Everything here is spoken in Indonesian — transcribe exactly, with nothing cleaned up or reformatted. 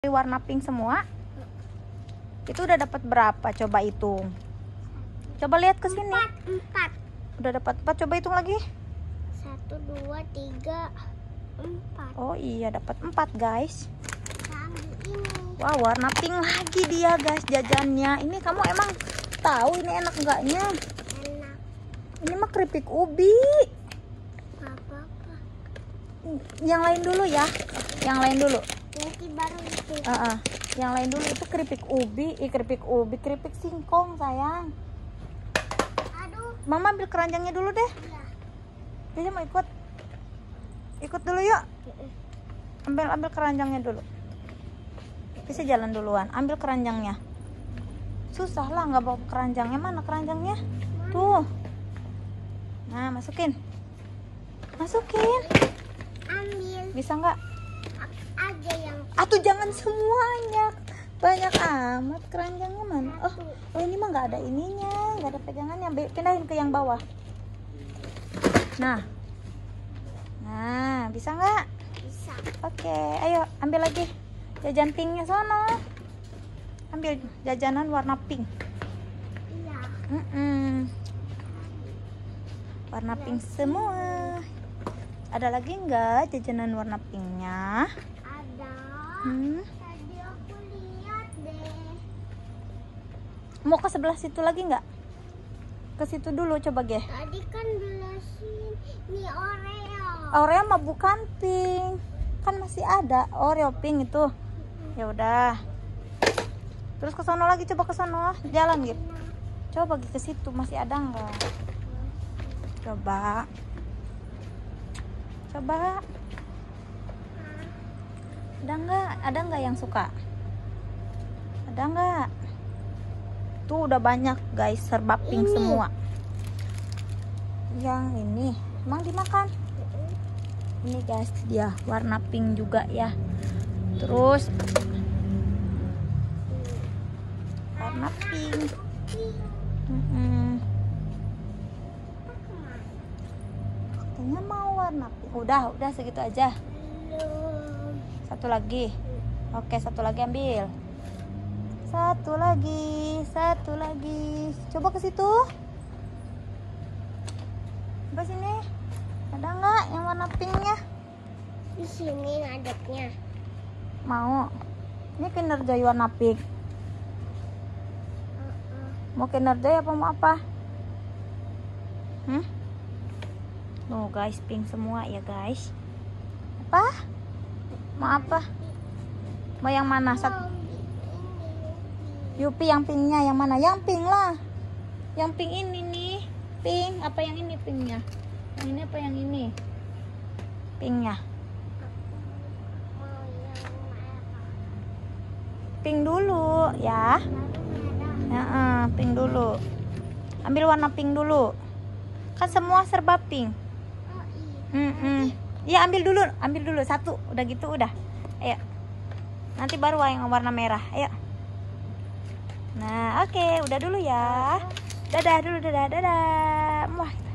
warna pink semua. Itu udah dapat berapa? Coba hitung. Coba lihat ke sini. Empat, empat. Udah dapat empat. Coba hitung lagi. Satu, dua, tiga, empat. Oh iya, dapat empat guys. Kita ambil ini. Wah, warna pink lagi dia guys jajannya. Ini kamu emang tahu ini enak enggaknya? Enak. Ini mah keripik ubi. Apa-apa. Yang lain dulu ya. Yang lain dulu. Nanti baru itu. Uh -uh. Yang lain dulu itu keripik ubi, eh, keripik ubi, keripik singkong sayang. Aduh. Mama ambil keranjangnya dulu deh. Iya. Jadi mau ikut, ikut dulu yuk. Ambil ambil keranjangnya dulu. Bisa jalan duluan. Ambil keranjangnya. Susah lah nggak bawa keranjangnya, mana keranjangnya? Tuh. Nah masukin, masukin. Ambil Bisa nggak? aja yang Atuh jangan semuanya. Banyak amat keranjangnya mana? Oh, oh ini mah nggak ada ininya, nggak ada pegangannya. Pindahin ke yang bawah. Nah, nah bisa nggak? bisa. Oke, ayo ambil lagi jajan pinknya sana. Ambil jajanan warna pink. Iya. Mm-mm. Warna pink semua. Ada lagi nggak jajanan warna pinknya? Ada. Hmm? Tadi aku lihat deh. Mau ke sebelah situ lagi nggak? Ke situ dulu coba Ge. Tadi kan belasin ini Oreo. Oreo mah bukan pink. Kan masih ada Oreo pink itu. Ya udah. Terus ke sono lagi, coba ke sono. Jalan gitu. Coba pergi ke situ, masih ada nggak? Coba. Coba. Ada nggak? Ada nggak yang suka? Ada nggak? Tuh udah banyak guys, serba pink Ini. semua. Yang ini emang dimakan? Ini guys dia warna pink juga ya. Terus warna pink. Mm-mm. Katanya mau warna pink. Udah, udah segitu aja. Belum. Satu lagi. Oke, satu lagi ambil. Satu lagi, satu lagi. Coba ke situ. Coba sini. Ada nggak yang warna pinknya? Di sini ngadepnya. Mau. Ini Kinder Joy warna pink. Mau Kinder Joy apa mau apa? Hmm? Tuh guys, pink semua ya guys. Apa? Mau apa? Mau yang mana? Satu. Yupi yang pinknya yang mana? Yang pink lah. Yang pink ini nih. Pink. Apa yang ini pinknya? Yang ini apa yang ini? Pinknya. Mau yang merah. Pink dulu ya. Ya, uh, pink dulu. Ambil warna pink dulu. Kan semua serba pink. Oh iya. Mm-mm. Ya ambil dulu, ambil dulu satu. Udah gitu udah. Ayo. Nanti baru yang warna merah. Ayo. Nah, oke, okay. Udah dulu ya. Dadah dulu, dadah, dadah. Wah.